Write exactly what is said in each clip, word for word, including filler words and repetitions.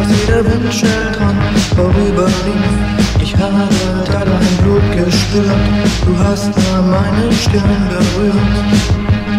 dass jeder Wind schnell dran vorüberlief. Ich habe da dein Blut gespürt, du hast da meine Stirn berührt.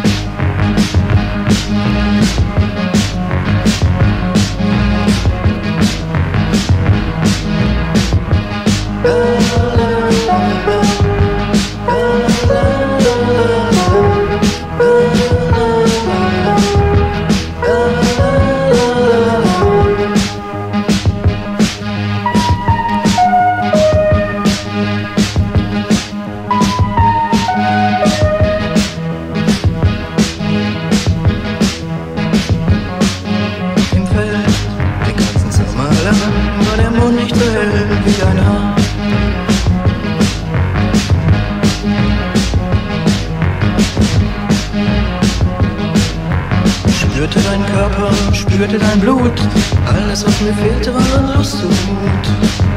War der Mond nicht so hell wie dein Haar. Spürte dein Körper, spürte dein Blut. Alles, was mir fehlte, war Lust und Mut.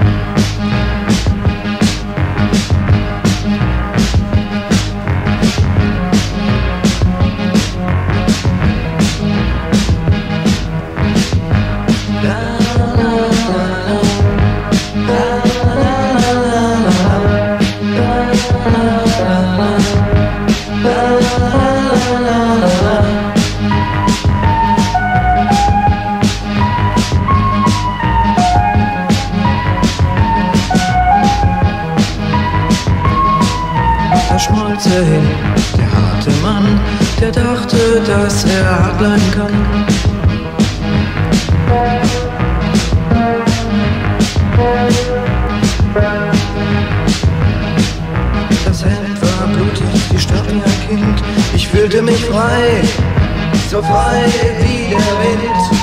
Da schmolz er hin, der harte Mann, der dachte, dass er hart bleiben kann. Das Hemd war blutig, sie starb wie ein Kind. Ich fühlte mich frei, so frei wie der Wind.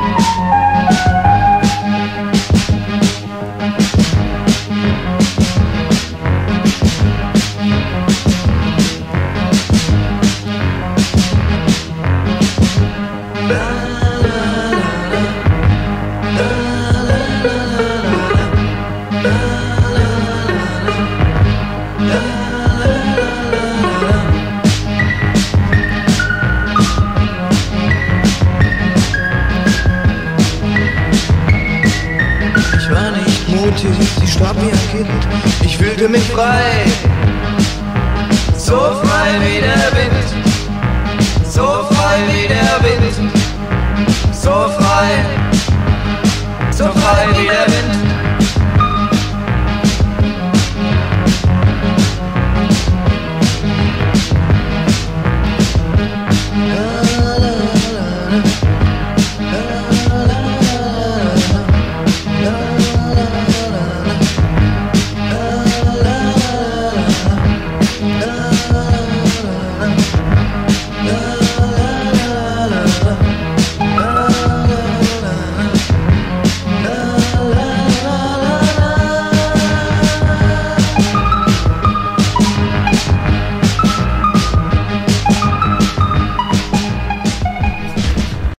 Ich war nicht mutig, sie starb wie ein Kind. Ich fühlte mich frei, so frei wie der Wind.